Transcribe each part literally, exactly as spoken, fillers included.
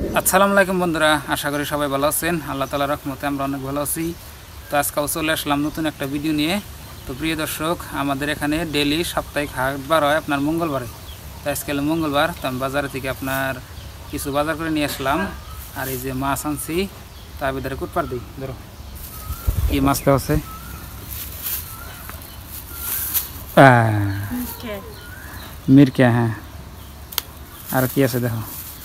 আসসালামু আলাইকুম বন্ধুরা, আশা করি সবাই ভালো আছেন। আল্লাহ তাআলার রহমতে আমরা অনেক ভালো আছি। তো আজকেও চলে আসলাম নতুন একটা ভিডিও নিয়ে। তো প্রিয় দর্শক, আমাদের এখানে ডেলি সাপ্তাহিক হাট বার হয় আপনার মঙ্গলবারে। তো আজকে হলো মঙ্গলবার, তো আমি বাজার থেকে আপনার কিছু বাজার করে নিয়ে আসলাম। আর এই যে মাছ আনছি, তার ভিতরে কুটপার দিই। ধরো কি মাছটা আছে, মিরকে। হ্যাঁ, আর কি আছে দেখো,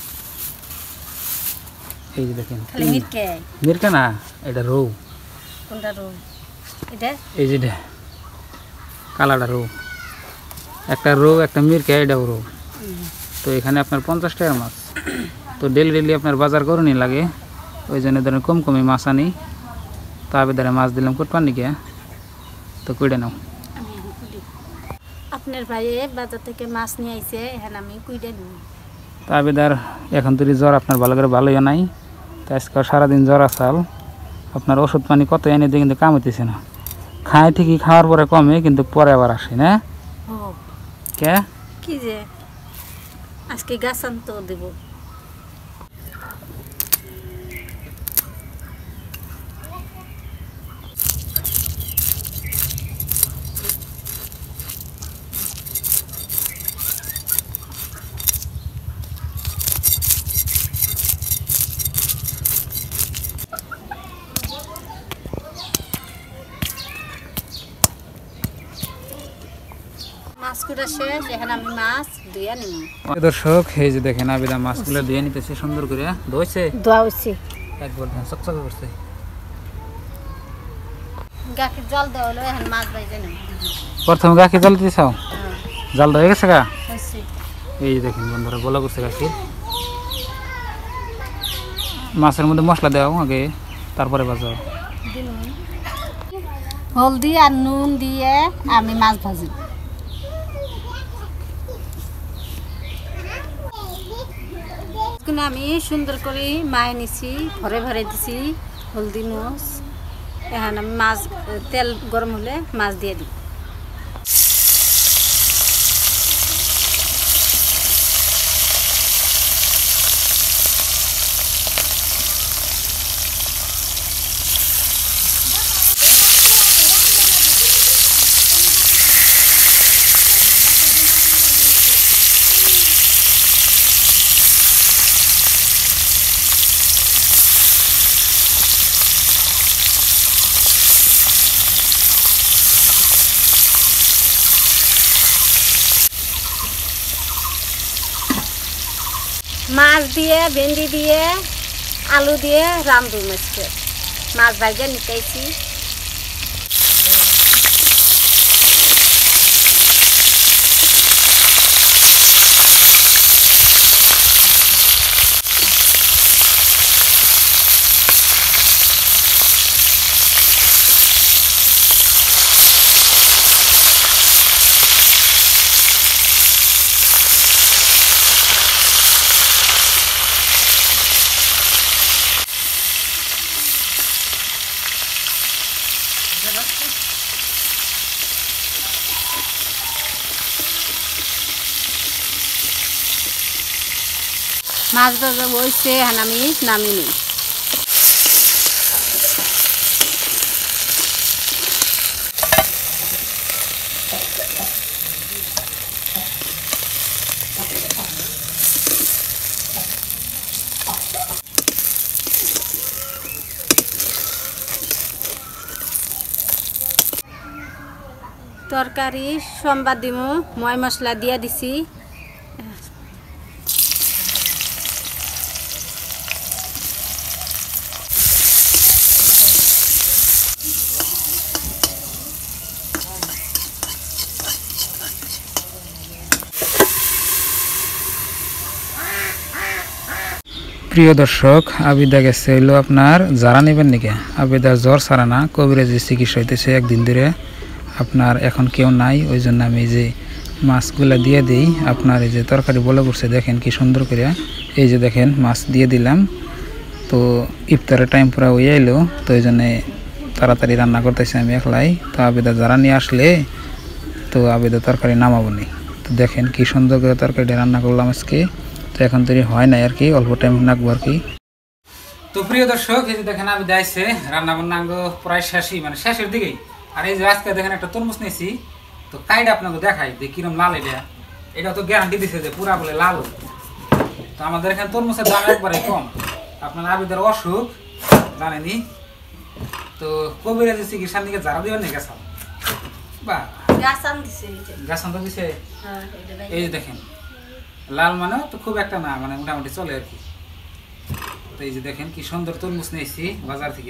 এই যে দেখেন মিরকা না, এটা রৌ। কোনটা রৌ? এটা এই যে কালাটা রৌ, একটা রৌ একটা মিরকা, এটাও রৌ। তো এখানে আপনার পঞ্চাশ টাকার মাছ। তো ডেলি ডেলি আপনার বাজার করুনি লাগে, ওই জন্য ধরেন কম কমই মাছ আনি। তবে ধরে মাছ দিলাম কুটপান নিকে, তো কুইডে নাও। আপনার ভাই বাজার থেকে মাছ নিয়ে আইছে, এখানে আমি কুইডে নিই। তবে ধর এখন তো জ্বর আপনার ভালো করে ভালোই নাই, তো আজকে সারাদিন জ্বর আসাল। আপনার ওষুধ পানি কত এনে দিয়ে কিন্তু কাম হইতেছে না। খায় ঠিকই, খাওয়ার পরে কমে, কিন্তু পরে আবার আসে না। কে কি যে আজকে গাছ আনতে দেব। মাছগুলো শেষ, এখানে আমি মাছ ধুয়ে নিব। দর্শক, এই যে দেখেন আবিদা মাছগুলো ধুয়ে নিতেছে সুন্দর করে। ধুইছে, ধোয়া হচ্ছে, একবার চকচকে করছে। গাখির জল দেওয়া হলো, এখন মাছ ভাইজে নেব। প্রথমে গাখি জল দিতে চাও, জাল হয়ে গেছে গা। হচ্ছে এই যে দেখেন বন্ধুরা, বলা করছে গাখি। মাছের মধ্যে মশলা দেওয়া আগে, তারপরে বাজাও। হলদি আর নুন দিয়ে আমি মাছ ভাজি। আমি সুন্দর করে মায়ে নিছি, ভরে ভরে দিছি হলদি নুন। এখন আমি মাছ, তেল গরম হলে মাছ দিয়ে দিই। মাছ দিয়ে, ভেন্ডি দিয়ে, আলু দিয়ে রান্ধু মাছকে মাছ ভাজা নিতেছি। মাছ ভাজা হয়েছে, এখন আমি নামি নিই। তরকারি সোমবার দিমু, ময় মশলা দিয়ে দিছি। প্রিয় দর্শক, আবিদা গেছে হইলো আপনার যারা নেবেন নাকি। আবিদার জ্বর ছাড়া না, কবিরাজি চিকিৎসা হইতেছে একদিন ধরে। আপনার এখন কেউ নাই, ওই জন্য আমি যে মাছগুলা দিয়ে দিই। আপনার এই যে তরকারি বলে করছে, দেখেন কি সুন্দর করে। এই যে দেখেন মাছ দিয়ে দিলাম। তো ইফতারের টাইম পুরা হয়ে এলো, তো এই জন্যে তাড়াতাড়ি রান্না করতেছি আমি একলাই। তো আবিদা যারা নিয়ে আসলে, তো আবিদা তরকারি নামাবো নি। তো দেখেন কি সুন্দর করে তরকারিটা রান্না করলাম আজকে। তো এখন তৈরি হয় নাই আর কি, অল্প টাইম লাগবো আর কি। তো প্রিয় দর্শক, এই যে দেখেন আমি যাইছে রান্না বান্না প্রায় শেষই, মানে শেষের দিকেই। আর এই যে আজকে দেখেন একটা তরমুজ নিয়েছি, তো কাইটা আপনাকে দেখাই যে কিরম লাল এটা। এটা তো গ্যারান্টি দিছে যে পুরা বলে লাল। তো আমাদের এখানে তরমুজের দাম একবারে কম। আপনার আবিদের অসুখ জানেনি, তো কবিরাজি চিকিৎসার দিকে যারা দিবেন না গেছাল বা গাছান দিছে গাছান তো দিছে। এই যে দেখেন লাল মানে তো খুব একটা না, মানে মোটামুটি চলে আর কি। তো এই যে দেখেন কি সুন্দর তরমুজ নিয়েছি বাজার থেকে।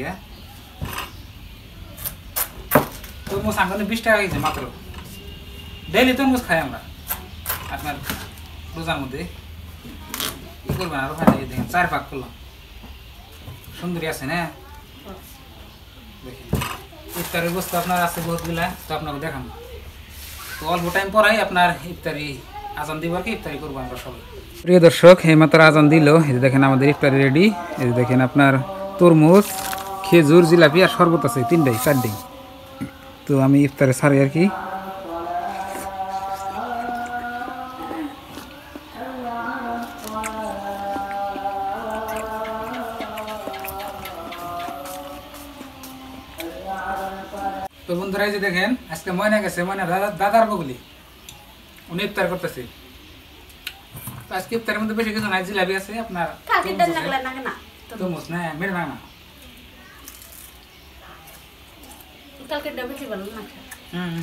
তরমুজ আমাদের বিশ টাকা কেজি মাত্র। ডেইলি তরমুজ খাই আমরা আপনার রোজার মধ্যে। কি করবেন আরো ভাই, দেখেন চার পাক করলাম, সুন্দরী আছে না। দেখেন ইফতারের বস্তু আপনার আছে বহুতগুলা, তো আপনাকে দেখান। তো অল্প টাইম পরাই আপনার ইফতারি আজান দিব আর কি, ইফতারি করবো আমরা সবাই। প্রিয় দর্শক, এই মাত্র আজান দিল। এই যে দেখেন আমাদের ইফতারি রেডি। এই যে দেখেন আপনার তরমুজ, খেজুর, জিলাপি আর শরবত আছে তিনটাই চারটাই। তো আমি ইফতারে ছাড়ি আর কি। তো বন্ধুরা এই যে দেখেন আজকে ময়না গেছে, ময়না দাদা দাদার বগলি, উনি ইফতার করতেছে। তো আজকে ইফতারের মধ্যে বেশি কিছু নাই, জিলাপি আছে আপনার, তরমুজ না মেরে না না কালকে বেশি ভালো না। হুম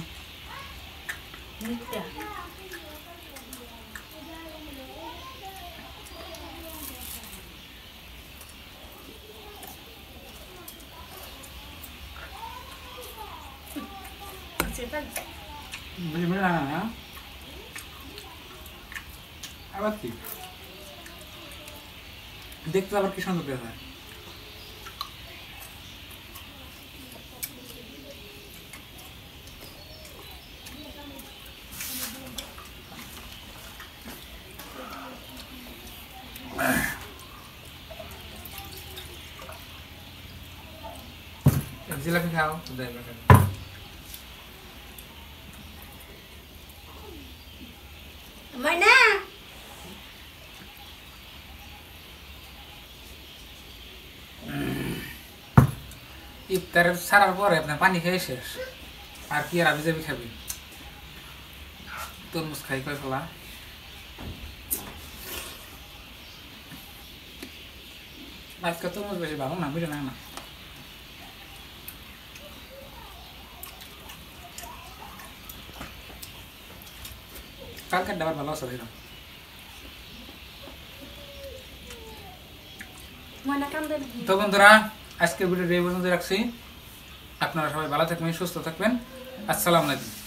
মেরে না না আবার কি দেখতে আবার কি সুন্দর দেখা যায়। জিলাপি খাও ময়না ইফতার ছাড়ার পরে আপনার পানি খেয়ে শেষ, আর কি আর আবি যাবি খাবি। তরমুজ খাই কয় ফেলা। আজকে তরমুজ বেশি ভালো না, বুঝে না না কালকের ডাবার ভালো আছে। তো বন্ধুরা আজকের ভিডিও এই পর্যন্ত রাখছি। আপনারা সবাই ভালো থাকবেন, সুস্থ থাকবেন। আসসালামু আলাইকুম।